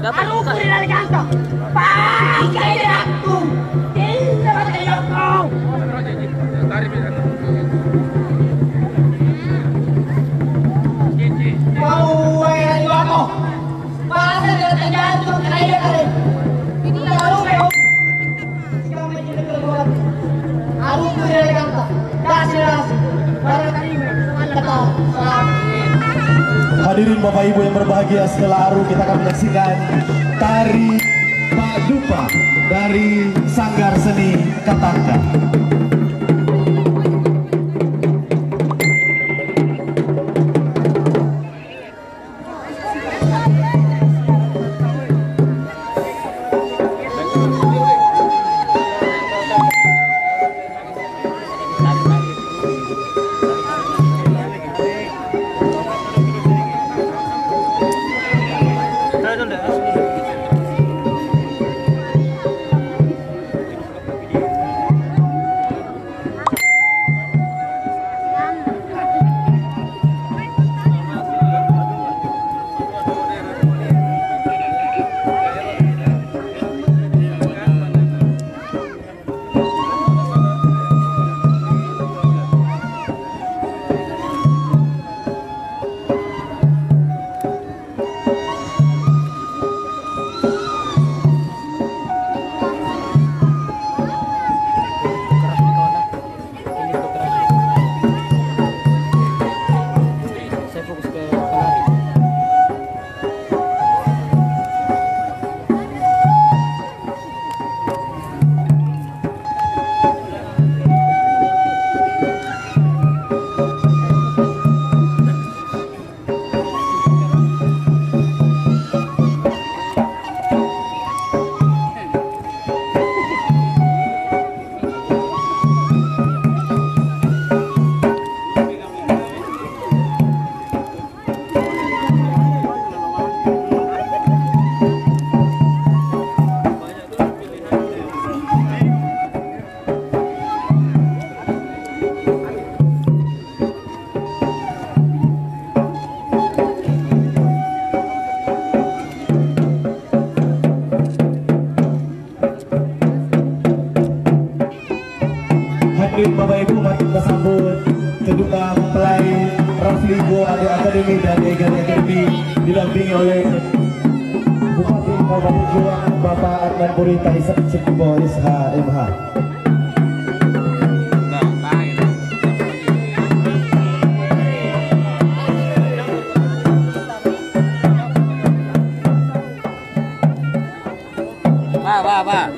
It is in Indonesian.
Aku dari kantor. Pakai aku. Tidak pakai aku. Mau yang di aku. Pasal dia tergantung kerja kalian. Ini baru memang. Kamu jadi keluar. Aku dari kantor. Kasih. Barangkali kata. Hadirin Bapak Ibu yang berbahagia, setelah Aru kita akan menyaksikan tari Pak Dupa dari Sanggar Seni Ketangga. Bapak Ibu, mari kita sambut kedua mempelai Rafli Go Akademi dan Egan Academy didampingi oleh Bupati Kabupaten Juang Bapak Adnan Purita Ishak Cikubo SHMH. Pak.